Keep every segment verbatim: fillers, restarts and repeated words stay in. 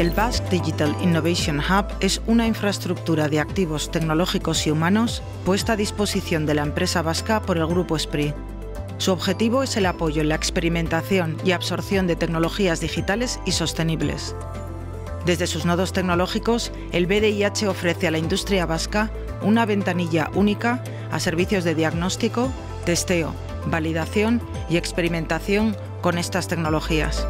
El Basque Digital Innovation Hub es una infraestructura de activos tecnológicos y humanos puesta a disposición de la empresa vasca por el Grupo S P R I. Su objetivo es el apoyo en la experimentación y absorción de tecnologías digitales y sostenibles. Desde sus nodos tecnológicos, el B D I H ofrece a la industria vasca una ventanilla única a servicios de diagnóstico, testeo, validación y experimentación con estas tecnologías.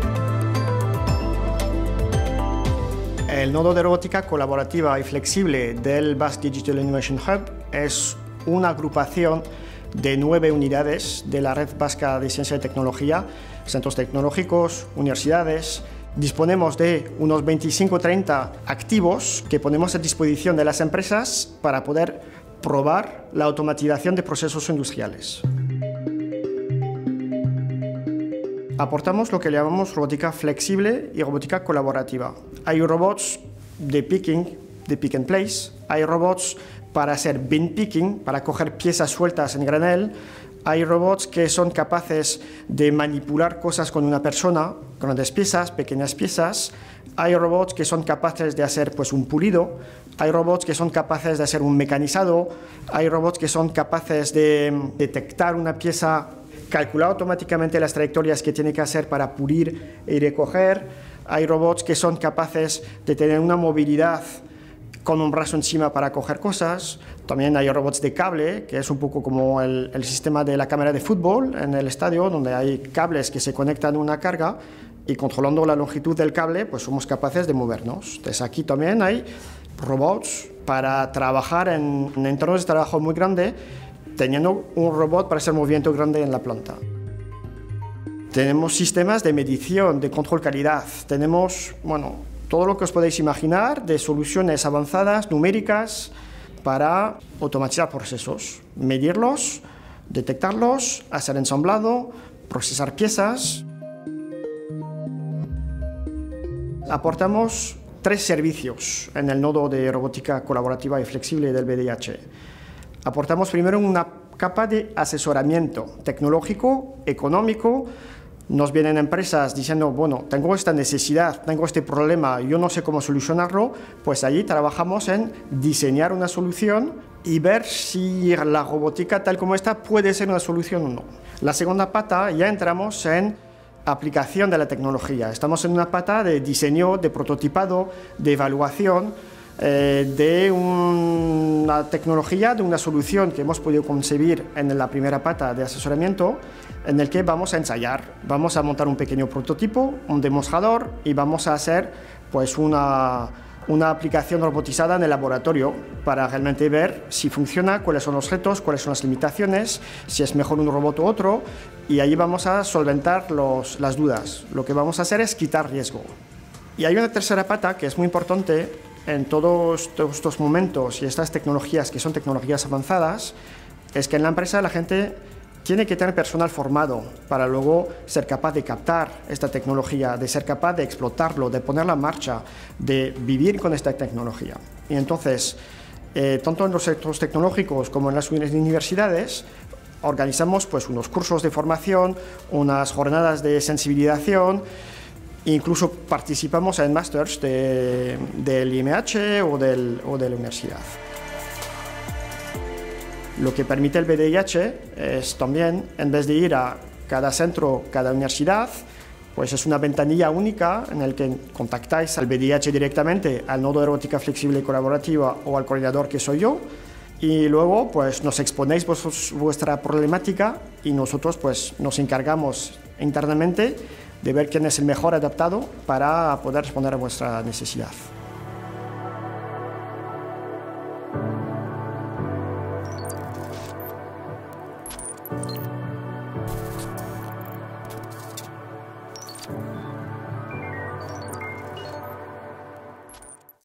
El nodo de robótica colaborativa y flexible del Basque Digital Innovation Hub es una agrupación de nueve unidades de la Red Vasca de Ciencia y Tecnología, centros tecnológicos, universidades. Disponemos de unos veinticinco a treinta activos que ponemos a disposición de las empresas para poder probar la automatización de procesos industriales. Aportamos lo que llamamos robótica flexible y robótica colaborativa. Hay robots de picking, de pick and place, hay robots para hacer bin picking, para coger piezas sueltas en granel, hay robots que son capaces de manipular cosas con una persona, grandes piezas, pequeñas piezas, hay robots que son capaces de hacer pues, un pulido, hay robots que son capaces de hacer un mecanizado, hay robots que son capaces de detectar una pieza, calcular automáticamente las trayectorias que tiene que hacer para pulir y recoger. Hay robots que son capaces de tener una movilidad con un brazo encima para coger cosas. También hay robots de cable, que es un poco como el, el sistema de la cámara de fútbol en el estadio, donde hay cables que se conectan a una carga y controlando la longitud del cable, pues somos capaces de movernos. Entonces aquí también hay robots para trabajar en, en entornos de trabajo muy grandes, teniendo un robot para hacer movimiento grande en la planta. Tenemos sistemas de medición, de control calidad, tenemos, bueno, todo lo que os podéis imaginar de soluciones avanzadas, numéricas, para automatizar procesos, medirlos, detectarlos, hacer ensamblado, procesar piezas. Aportamos tres servicios en el nodo de robótica colaborativa y flexible del B D I H. Aportamos primero una capa de asesoramiento tecnológico, económico. Nos vienen empresas diciendo, bueno, tengo esta necesidad, tengo este problema, yo no sé cómo solucionarlo, pues allí trabajamos en diseñar una solución y ver si la robótica tal como está puede ser una solución o no. La segunda pata ya entramos en aplicación de la tecnología. Estamos en una pata de diseño, de prototipado, de evaluación, Eh, de una tecnología, de una solución que hemos podido concebir en la primera pata de asesoramiento, en el que vamos a ensayar, vamos a montar un pequeño prototipo, un demostrador y vamos a hacer pues, una, una aplicación robotizada en el laboratorio para realmente ver si funciona, cuáles son los retos, cuáles son las limitaciones, si es mejor un robot u otro, y ahí vamos a solventar los, las dudas. Lo que vamos a hacer es quitar riesgo. Y hay una tercera pata que es muy importante en todos estos momentos y estas tecnologías que son tecnologías avanzadas, es que en la empresa la gente tiene que tener personal formado para luego ser capaz de captar esta tecnología, de ser capaz de explotarlo, de ponerla en marcha, de vivir con esta tecnología. Y entonces, eh, tanto en los sectores tecnológicos como en las universidades, organizamos pues, unos cursos de formación, unas jornadas de sensibilización. Incluso participamos en másters de, del I M H o, del, o de la universidad. Lo que permite el B D I H es también, en vez de ir a cada centro, cada universidad, pues es una ventanilla única en la que contactáis al B D I H directamente, al nodo de robótica flexible y colaborativa o al coordinador que soy yo, y luego pues, nos exponéis vos, vuestra problemática y nosotros pues, nos encargamos internamente de ver quién es el mejor adaptado para poder responder a vuestra necesidad.